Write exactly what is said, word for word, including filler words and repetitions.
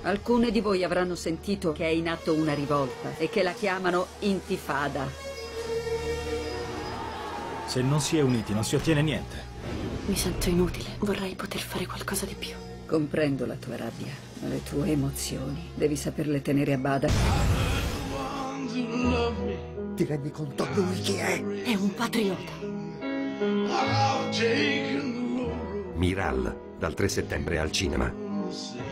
Alcune di voi avranno sentito che è in atto una rivolta e che la chiamano intifada. Se non si è uniti non si ottiene niente. Mi sento inutile. Vorrei poter fare qualcosa di più. Comprendo la tua rabbia, ma le tue emozioni devi saperle tenere a bada. Ti rendi conto lui chi è? È un patriota. Miral, dal tre settembre al cinema.